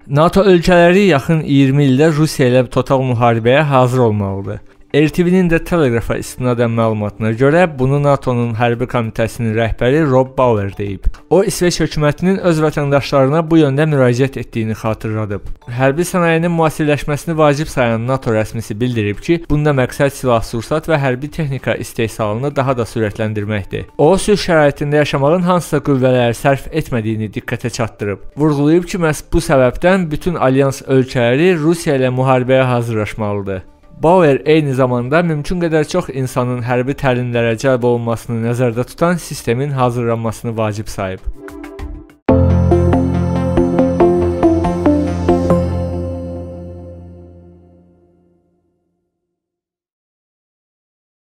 NATO ölkələri yaxın 20 ildə Rusiya ilə total müharibəyə hazır olmalıdır. RTV-nin də Telegrafa istinadən məlumatına görə bunu NATO'nun hərbi komitəsinin rəhbəri Rob Bauer deyib. O, İsveç hökumətinin öz vətəndaşlarına bu yöndə müraciət etdiyini xatırladıb. Hərbi sənayinin müasirləşməsini vacib sayan NATO rəsmisi bildirib ki, bunda məqsəd silah-sursat və hərbi texnika istehsalını daha da sürətləndirməkdir. O, sülh şəraitində yaşamağın hansısa qüvvələri sərf etmədiyini diqqətə çatdırıb. Vurğulayıb ki, məhz bu səbəbdən bütün alyans ölkələri Rusiya ilə müharibəyə hazırlaşmalıdır. Bauer eyni zamanda mümkün qədər çox insanın hərbi təlimlərə cəlb olunmasını nəzərdə tutan sistemin hazırlanmasını vacib sayıb.